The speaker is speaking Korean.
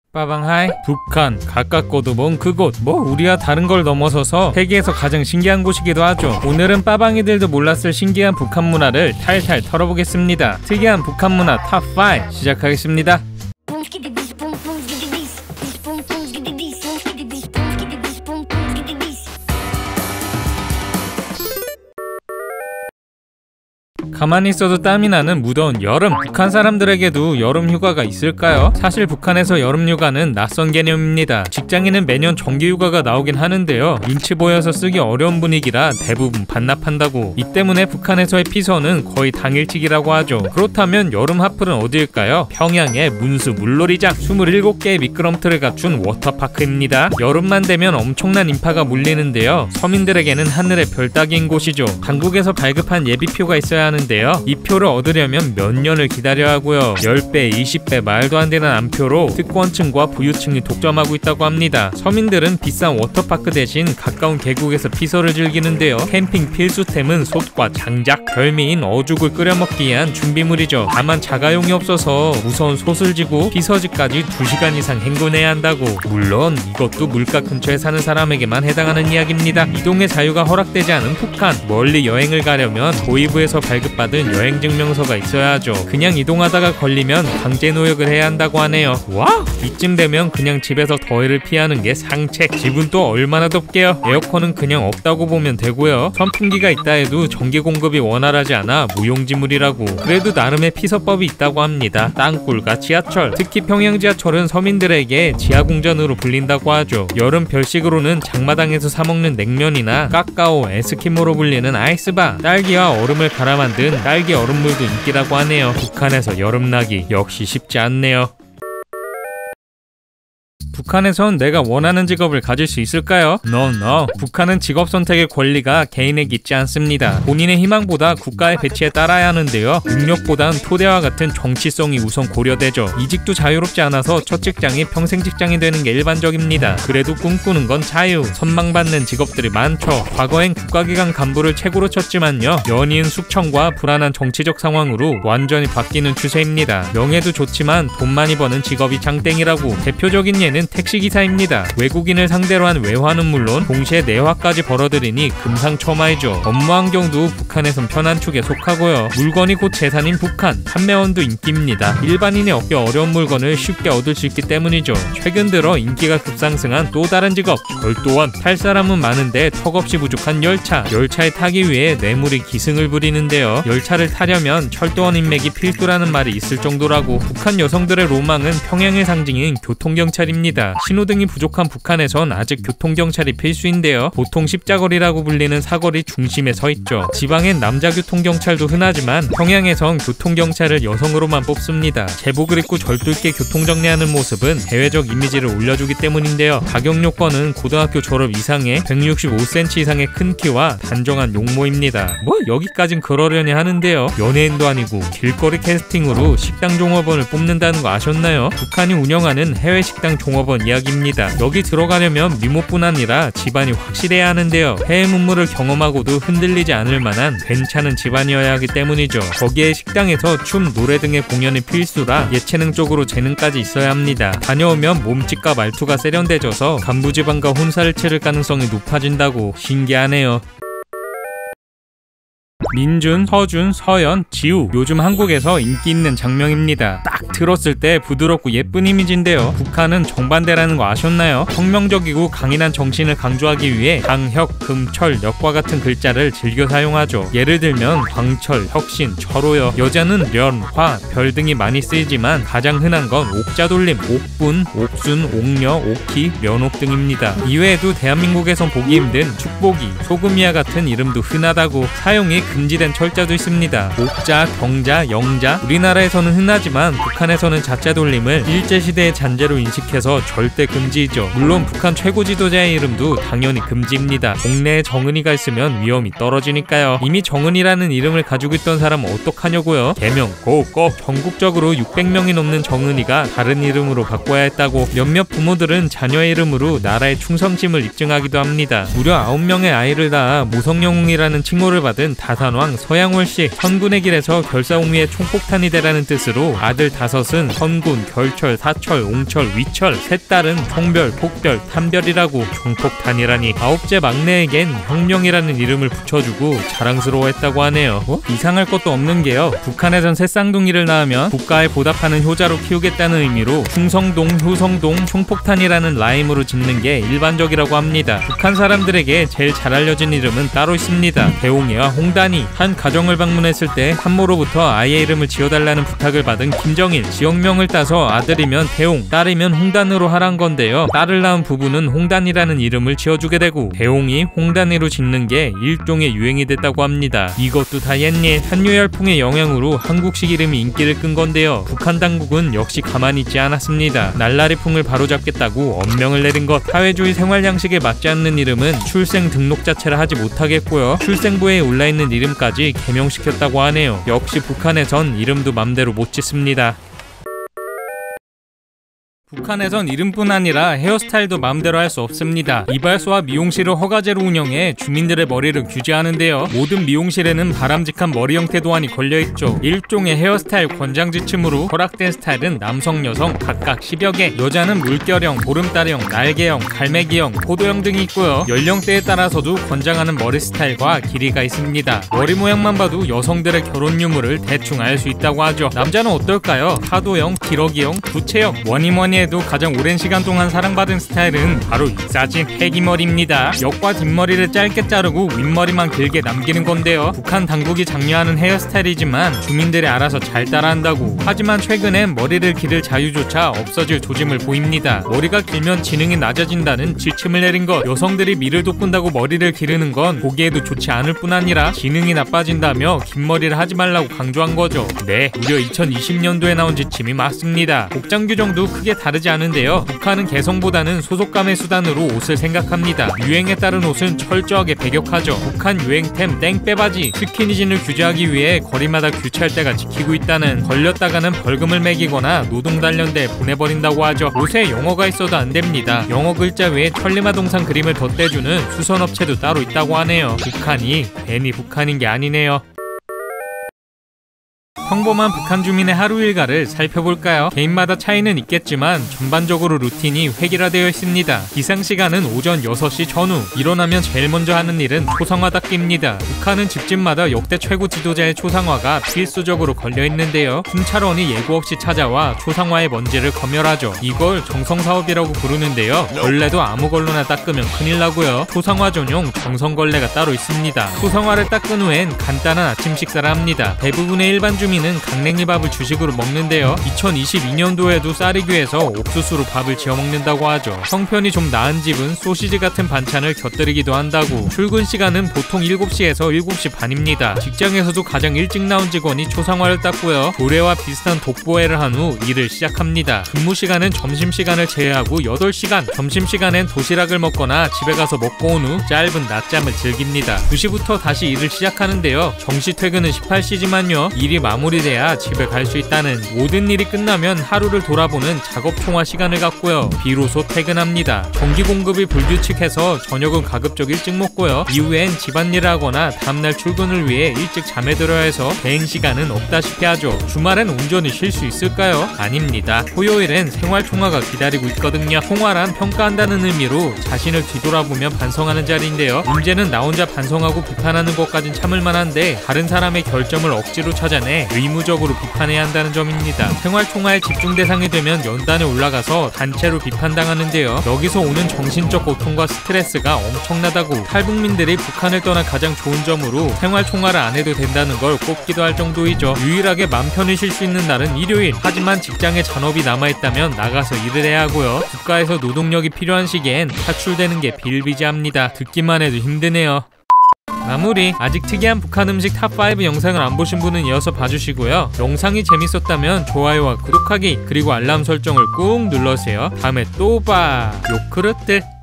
빠방하이. 북한 가깝고도 먼 그곳, 우리와 다른 걸 넘어서서 세계에서 가장 신기한 곳이기도 하죠. 오늘은 빠방이들도 몰랐을 신기한 북한 문화를 탈탈 털어보겠습니다. 특이한 북한 문화 탑5 시작하겠습니다. 가만히 있어도 땀이 나는 무더운 여름. 북한 사람들에게도 여름 휴가가 있을까요? 사실 북한에서 여름 휴가는 낯선 개념입니다. 직장인은 매년 정기 휴가가 나오긴 하는데요, 눈치 보여서 쓰기 어려운 분위기라 대부분 반납한다고. 이 때문에 북한에서의 피서는 거의 당일치기라고 하죠. 그렇다면 여름 핫플은 어디일까요? 평양의 문수 물놀이장. 27개의 미끄럼틀을 갖춘 워터파크입니다. 여름만 되면 엄청난 인파가 몰리는데요, 서민들에게는 하늘의 별 따기인 곳이죠. 당국에서 발급한 예비표가 있어야 하는데요, 이 표를 얻으려면 몇 년을 기다려야 하고요. 10배, 20배 말도 안 되는 안표로 특권층과 부유층이 독점하고 있다고 합니다. 서민들은 비싼 워터파크 대신 가까운 계곡에서 피서를 즐기는데요, 캠핑 필수템은 솥과 장작, 별미인 어죽을 끓여 먹기 위한 준비물이죠. 다만 자가용이 없어서 무서운 솥을 지고 피서지까지 2시간 이상 행군해야 한다고. 물론 이것도 물가 근처에 사는 사람에게만 해당하는 이야기입니다. 이동의 자유가 허락되지 않은 북한. 멀리 여행을 가려면 도의부에서 발급받은 여행증명서가 있어야 하죠. 그냥 이동하다가 걸리면 강제 노역을 해야 한다고 하네요. 와! 이쯤 되면 그냥 집에서 더위를 피하는 게 상책. 집은 또 얼마나 덥게요. 에어컨은 그냥 없다고 보면 되고요. 선풍기가 있다 해도 전기 공급이 원활하지 않아 무용지물이라고. 그래도 나름의 피서법이 있다고 합니다. 땅굴과 지하철. 특히 평양 지하철은 서민들에게 지하공전으로 불린다고 하죠. 여름 별식으로는 장마당에서 사먹는 냉면이나 까까오, 에스키모로 불리는 아이스바, 딸기와 얼음을 갈아 만든 딸기 얼음물도 인기라고 하네요. 북한에서 여름나기 역시 쉽지 않네요. 북한에선 내가 원하는 직업을 가질 수 있을까요? No. 북한은 직업 선택의 권리가 개인에게 있지 않습니다. 본인의 희망보다 국가의 배치에 따라야 하는데요, 능력보단 토대와 같은 정치성이 우선 고려되죠. 이직도 자유롭지 않아서 첫 직장이 평생 직장이 되는 게 일반적입니다. 그래도 꿈꾸는 건 자유. 선망받는 직업들이 많죠. 과거엔 국가기관 간부를 최고로 쳤지만요, 연이은 숙청과 불안한 정치적 상황으로 완전히 바뀌는 추세입니다. 명예도 좋지만 돈 많이 버는 직업이 장땡이라고. 대표적인 예는 택시기사입니다. 외국인을 상대로 한 외화는 물론 동시에 내화까지 벌어들이니 금상첨화이죠. 업무 환경도 북한에선 편한 축에 속하고요. 물건이 곧 재산인 북한. 판매원도 인기입니다. 일반인이 얻기 어려운 물건을 쉽게 얻을 수 있기 때문이죠. 최근 들어 인기가 급상승한 또 다른 직업, 절도원. 탈 사람은 많은데 턱없이 부족한 열차. 열차에 타기 위해 뇌물이 기승을 부리는데요, 열차를 타려면 철도원 인맥이 필수라는 말이 있을 정도라고. 북한 여성들의 로망은 평양의 상징인 교통경찰입니다. 신호등이 부족한 북한에선 아직 교통경찰이 필수인데요, 보통 십자거리라고 불리는 사거리 중심에 서 있죠. 지방엔 남자 교통경찰도 흔하지만 평양에선 교통경찰을 여성으로만 뽑습니다. 제복을 입고 절도있게 교통정리하는 모습은 대외적 이미지를 올려주기 때문인데요, 자격 요건은 고등학교 졸업 이상의 165cm 이상의 큰 키와 단정한 용모입니다. 여기까진 그러려니 하는데요, 연예인도 아니고 길거리 캐스팅으로 식당 종업원을 뽑는다는 거 아셨나요? 북한이 운영하는 해외 식당 종업원 이야기입니다. 여기 들어가려면 미모뿐 아니라 집안이 확실해야 하는데요, 해외 문물을 경험하고도 흔들리지 않을 만한 괜찮은 집안이어야 하기 때문이죠. 거기에 식당에서 춤, 노래 등의 공연이 필수라 예체능 쪽으로 재능까지 있어야 합니다. 다녀오면 몸짓과 말투가 세련돼져서 간부지방과 혼사를 치를 가능성이 높아진다고. 신기하네요. 민준, 서준, 서연, 지우. 요즘 한국에서 인기 있는 장명입니다. 딱 들었을 때 부드럽고 예쁜 이미지인데요, 북한은 정반대라는 거 아셨나요? 혁명적이고 강인한 정신을 강조하기 위해 강혁, 금, 철, 역과 같은 글자를 즐겨 사용하죠. 예를 들면 광철, 혁신, 철호여. 여자는 련, 화, 별 등이 많이 쓰이지만 가장 흔한 건 옥자돌림, 옥분, 옥순, 옥녀, 옥희, 면옥 등입니다. 이외에도 대한민국에선 보기 힘든 축복이, 소금이와 같은 이름도 흔하다고. 사용이 금지된 철자도 있습니다. 옥자, 경자, 영자. 우리나라에서는 흔하지만 북한에서는 자자 돌림을 일제시대의 잔재로 인식해서 절대 금지이죠. 물론 북한 최고 지도자의 이름도 당연히 금지입니다. 동네에 정은이가 있으면 위험이 떨어지니까요. 이미 정은이라는 이름을 가지고 있던 사람은 어떡하냐고요? 개명, 꼭 전국적으로 600명이 넘는 정은이가 다른 이름으로 바꿔야 했다고. 몇몇 부모들은 자녀의 이름으로 나라의 충성심을 입증하기도 합니다. 무려 9명의 아이를 낳아 모성영웅이라는 칭호를 받은 다산원 단왕 서양월씨 선군의 길에서 결사옹위의 총폭탄이 되라는 뜻으로 아들 5은 선군, 결철, 사철, 옹철, 위철, 셋 딸은 총별, 폭별, 탐별이라고 총폭탄이라니 9째 막내에겐 혁명이라는 이름을 붙여주고 자랑스러워했다고 하네요. 이상할 것도 없는 게요. 북한에선 새 쌍둥이를 낳으면 국가에 보답하는 효자로 키우겠다는 의미로 충성동, 효성동, 총폭탄이라는 라임으로 짓는 게 일반적이라고 합니다. 북한 사람들에게 제일 잘 알려진 이름은 따로 있습니다. 대홍이와 홍단이. 한 가정을 방문했을 때 산모로부터 아이의 이름을 지어달라는 부탁을 받은 김정일. 지역명을 따서 아들이면 대홍, 딸이면 홍단으로 하란 건데요. 딸을 낳은 부부는 홍단이라는 이름을 지어주게 되고 대홍이 홍단이로 짓는 게 일종의 유행이 됐다고 합니다. 이것도 다 옛일 한류열풍의 영향으로 한국식 이름이 인기를 끈 건데요. 북한 당국은 역시 가만히 있지 않았습니다. 날라리풍을 바로잡겠다고 엄명을 내린 것. 사회주의 생활 양식에 맞지 않는 이름은 출생 등록 자체를 하지 못하겠고요. 출생부에 올라있는 이름까지 개명시켰다고 하네요. 역시 북한에선 이름도 맘대로 못 짓습니다. 북한에선 이름뿐 아니라 헤어스타일도 마음대로 할 수 없습니다. 이발소와 미용실을 허가제로 운영해 주민들의 머리를 규제하는데요. 모든 미용실에는 바람직한 머리 형태 도안이 걸려있죠. 일종의 헤어스타일 권장 지침으로 허락된 스타일은 남성, 여성 각각 10여 개, 여자는 물결형, 보름달형, 날개형, 갈매기형, 포도형 등이 있고요. 연령대에 따라서도 권장하는 머리 스타일과 길이가 있습니다. 머리 모양만 봐도 여성들의 결혼 유무를 대충 알 수 있다고 하죠. 남자는 어떨까요? 파도형, 기러기형, 부채형, 뭐니뭐니 해도 가장 오랜 시간 동안 사랑받은 스타일은 바로 이 싸진 패기머리입니다. 옆과 뒷머리를 짧게 자르고 윗머리만 길게 남기는 건데요. 북한 당국이 장려하는 헤어스타일이지만 주민들이 알아서 잘 따라한다고. 하지만 최근엔 머리를 기를 자유조차 없어질 조짐을 보입니다. 머리가 길면 지능이 낮아진다는 지침을 내린 것. 여성들이 미를 돋군다고 머리를 기르는 건 보기에도 좋지 않을 뿐 아니라 지능이 나빠진다며 긴 머리를 하지 말라고 강조한 거죠. 네, 무려 2020년도에 나온 지침이 맞습니다. 복장 규정도 크게 다르지 않은데요. 북한은 개성보다는 소속감의 수단으로 옷을 생각합니다. 유행에 따른 옷은 철저하게 배격하죠. 북한 유행템 땡빼바지, 스키니진을 규제하기 위해 거리마다 규찰대가 지키고 있다는, 걸렸다가는 벌금을 매기거나 노동 단련대에 보내버린다고 하죠. 옷에 영어가 있어도 안 됩니다. 영어 글자 위에 천리마 동상 그림을 덧대주는 수선업체도 따로 있다고 하네요. 북한이 괜히 북한인 게 아니네요. 평범한 북한 주민의 하루 일과를 살펴볼까요? 개인마다 차이는 있겠지만 전반적으로 루틴이 획일화되어 있습니다. 기상시간은 오전 6시 전후. 일어나면 제일 먼저 하는 일은 초상화 닦기입니다. 북한은 집집마다 역대 최고 지도자의 초상화가 필수적으로 걸려있는데요. 순찰원이 예고 없이 찾아와 초상화의 먼지를 검열하죠. 이걸 정성사업이라고 부르는데요. 걸레도 아무 걸로나 닦으면 큰일 나고요. 초상화 전용 정성걸레가 따로 있습니다. 초상화를 닦은 후엔 간단한 아침 식사를 합니다. 대부분의 일반 주민 는 강냉이밥을 주식으로 먹는데요. 2022년도에도 쌀이 귀해서 옥수수로 밥을 지어 먹는다고 하죠. 형편이 좀 나은 집은 소시지 같은 반찬을 곁들이기도 한다고. 출근 시간은 보통 7시에서 7시 반입니다. 직장에서도 가장 일찍 나온 직원이 초상화를 닦고요. 도래와 비슷한 독보회를 한 후 일을 시작합니다. 근무 시간은 점심시간을 제외하고 8시간. 점심시간엔 도시락을 먹거나 집에 가서 먹고 온 후 짧은 낮잠을 즐깁니다. 2시부터 다시 일을 시작하는데요. 정시 퇴근은 18시지만요. 일이 마무리돼야 집에 갈 수 있다는. 모든 일이 끝나면 하루를 돌아보는 작업 총화 시간을 갖고요. 비로소 퇴근합니다. 전기 공급이 불규칙해서 저녁은 가급적 일찍 먹고요. 이후엔 집안일을 하거나 다음날 출근을 위해 일찍 잠에 들어야 해서 대행 시간은 없다시피 하죠. 주말엔 온전히 쉴 수 있을까요? 아닙니다. 토요일엔 생활 총화가 기다리고 있거든요. 총화란 평가한다는 의미로 자신을 뒤돌아보며 반성하는 자리인데요. 문제는 나 혼자 반성하고 비판하는 것까진 참을 만한데 다른 사람의 결점을 억지로 찾아내 의무적으로 비판해야 한다는 점입니다. 생활총화의 집중 대상이 되면 연단에 올라가서 단체로 비판당하는데요. 여기서 오는 정신적 고통과 스트레스가 엄청나다고. 탈북민들이 북한을 떠나 가장 좋은 점으로 생활총화를 안 해도 된다는 걸 꼽기도 할 정도이죠. 유일하게 맘 편히 쉴 수 있는 날은 일요일. 하지만 직장에 잔업이 남아있다면 나가서 일을 해야 하고요. 국가에서 노동력이 필요한 시기엔 탈출되는 게 비일비재합니다. 듣기만 해도 힘드네요. 마무리. 아직 특이한 북한 음식 탑5 영상을 안 보신 분은 이어서 봐주시고요. 영상이 재밌었다면 좋아요와 구독하기 그리고 알람 설정을 꾹 눌러주세요. 다음에 또 봐. 요크르트.